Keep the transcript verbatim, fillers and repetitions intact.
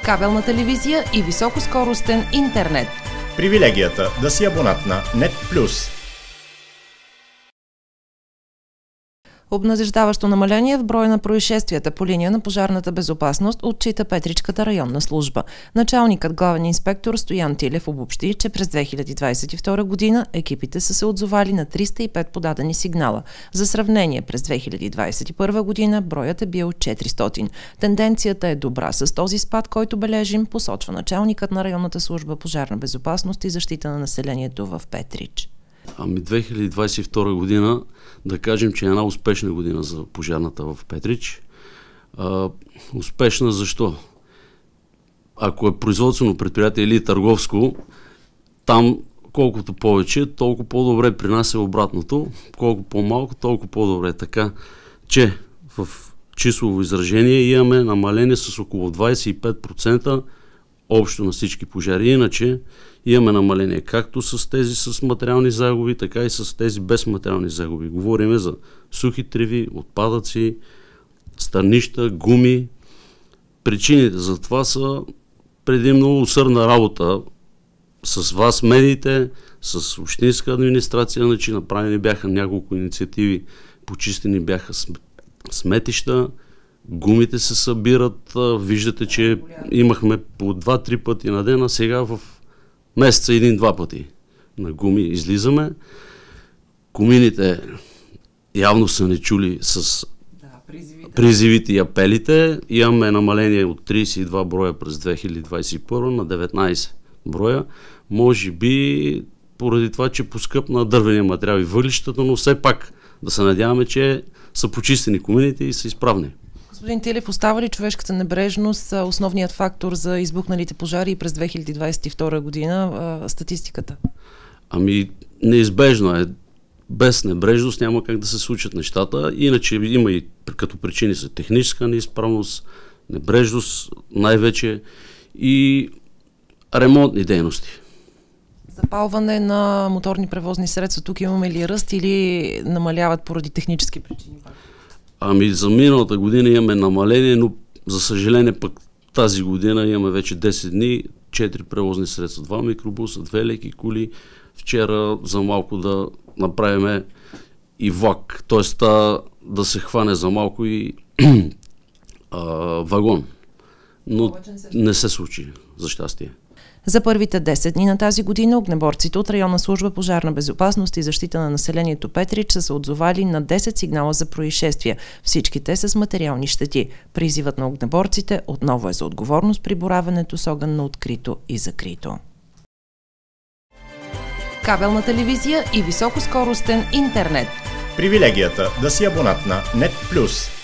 кабелна телевизия и високоскоростен интернет. Привилегията да си абонат на Нет Плюс. Обнадеждаващо намаление в броя на происшествията по линия на пожарната безопасност отчита Петричката районна служба. Началникът главен инспектор Стоян Тилев обобщи, че през две хиляди двадесет и втора година екипите са се отзовали на триста и пет подадени сигнала. За сравнение, през две хиляди двадесет и първа година броят е бил четиристотин. Тенденцията е добра с този спад, който бележим, посочва началникът на районната служба пожарна безопасност и защита на населението в Петрич. Ами две хиляди двадесет и втора година, да кажем, че е една успешна година за пожарната в Петрич. А, успешна защо? Ако е производствено предприятие или търговско, там колкото повече, толкова по-добре. При нас е обратното. Колко по-малко, толкова по-добре. Така че в числово изражение имаме намаление с около двадесет и пет процента общо на всички пожари. Иначе имаме намаление както с тези с материални загуби, така и с тези без материални загуби. Говорим за сухи треви, отпадъци, стърнища, гуми. Причините за това са предимно усърдна работа с вас, медиите, с общинска администрация. Значи направени бяха няколко инициативи, почистени бяха сметища, гумите се събират. Виждате, че имахме по два-три пъти на ден, а сега в месеца един-два пъти на гуми излизаме. Комините явно са не чули с да, призивите. призивите и апелите. Имаме намаление от тридесет и два броя през две хиляди двадесет и първа на деветнадесет броя. Може би поради това, че поскъпна дървения материал и въглищата, но все пак да се надяваме, че са почистени комините и са изправни. Господин Тилев, остава ли човешката небрежност основният фактор за избухналите пожари през две хиляди двадесет и втора година, а, статистиката? Ами, неизбежно е. Без небрежност няма как да се случат нещата. Иначе има и като причини са техническа неизправност, небрежност най-вече и ремонтни дейности. Запалване на моторни превозни средства. Тук имаме ли ръст или намаляват поради технически причини? Ами за миналата година имаме намаление, но за съжаление пък тази година имаме вече десет дни, четири превозни средства, два микробуса, две леки коли. Вчера за малко да направим и влак, т.е. да се хване за малко и а, вагон. Но не се случи, за щастие. За първите десет дни на тази година огнеборците от районна служба пожарна безопасност и защита на населението Петрич са се отзовали на десет сигнала за происшествия. Всички те с материални щети. Призивът на огнеборците отново е за отговорност при боравенето с огън на открито и закрито. Кабелна телевизия и високоскоростен интернет. Привилегията да си абонат на Нет Плюс.